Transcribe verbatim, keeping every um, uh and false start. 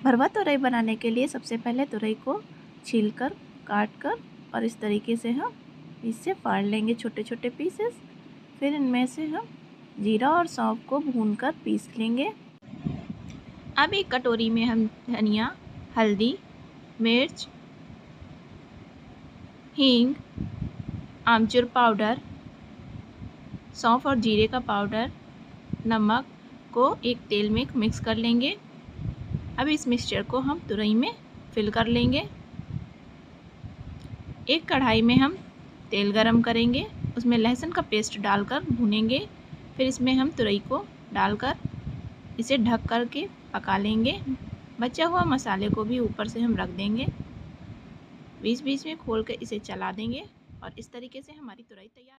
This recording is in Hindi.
भरवा तुरई बनाने के लिए सबसे पहले तुरई को छीलकर, काटकर और इस तरीके से हम इससे फाड़ लेंगे छोटे छोटे पीसेस। फिर इनमें से हम जीरा और सौंफ को भूनकर पीस लेंगे। अब एक कटोरी में हम धनिया, हल्दी, मिर्च, हींग, आमचूर पाउडर, सौंफ और जीरे का पाउडर, नमक को एक तेल में मिक्स कर लेंगे। अब इस मिक्सचर को हम तुरई में फिल कर लेंगे। एक कढ़ाई में हम तेल गरम करेंगे, उसमें लहसुन का पेस्ट डालकर भूनेंगे। फिर इसमें हम तुरई को डालकर इसे ढक कर के पका लेंगे। बचा हुआ मसाले को भी ऊपर से हम रख देंगे। बीच बीच में खोल कर इसे चला देंगे और इस तरीके से हमारी तुरई तैयार।